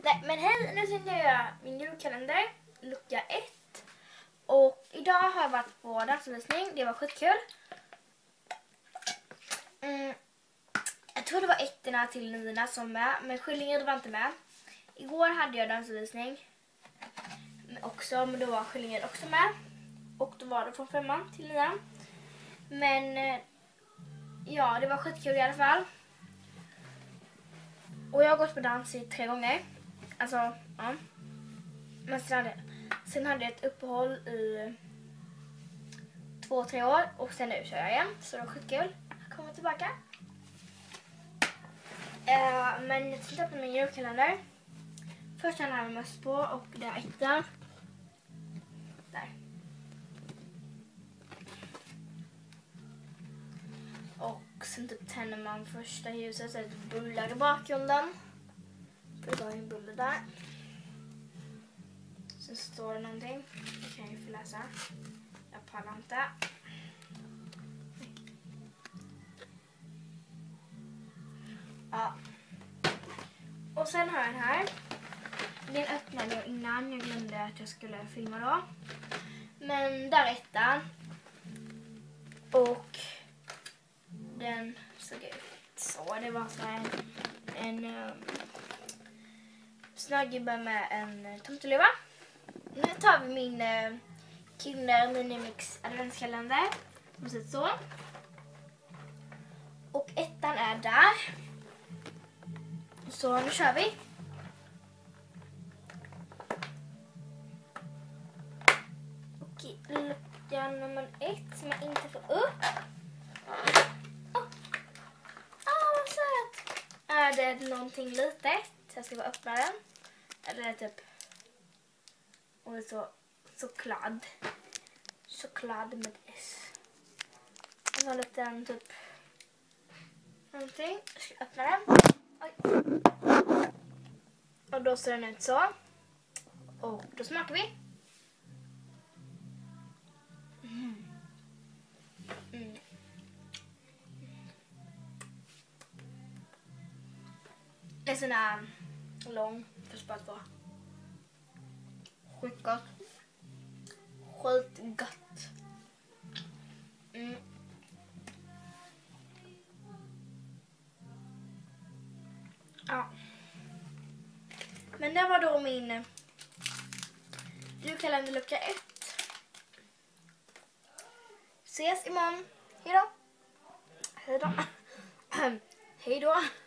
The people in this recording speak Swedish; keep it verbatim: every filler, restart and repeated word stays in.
Nej, men hej, nu tänkte jag göra min julkalender, lucka ett. Och idag har jag varit på dansvisning, det var skitkul. Mm, jag tror det var ettorna till nina som med, men Skillinge var inte med. Igår hade jag dansvisning också, men då var Skillinge också med. Och då var det från femman till nian. Men ja, det var skitkul i alla fall. Och jag har gått på dans i tre gånger. Alltså, ja. Men sen hade, sen hade jag ett uppehåll i två, tre år. Och sen nu kör jag igen. Så det var skitkul. Jag kommer tillbaka. Uh, men jag tittar på min julkalender. Först har jag möss på och det är ettan. Där. Och sen typ tänder man första ljuset så är det bullar i bakgrunden. För det var en bulle där. Sen står det någonting. Jag kan ju få läsa. Jag pallar inte. Ja. Och sen har jag den här. Den öppnade jag innan. Jag glömde att jag skulle filma då. Men där är ettan. Och den såg ut så. Det var så här en um, snögubbe med en tomteluva. Nu tar vi min uh, Kinder Minimix adventskalender. Som ser så. Och ettan är där. Så nu kör vi. Okej, lucka nummer ett som jag inte får upp. Oh. Ah, vad söt. Är det någonting litet? Så jag ska bara öppna den. Eller är det typ... Och det är så... Choklad. Choklad med S. Och så en liten typ... Någonting. Jag ska öppna den. Oj. Och då ser den ut så. Och då smakar vi. Mm. Mm. Det är sån här lång för spart på. Skitgott. Skitgott. Mm. Ja. Men det var då min julkalender lucka ett. Ses imorgon. Hej då. Hej då. Hej då.